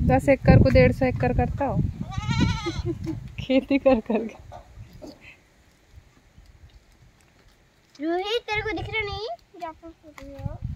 10 एकड़ को 150 एकड़ करता हो खेती कर करके। रोहित तेरे को दिख रहा नहीं?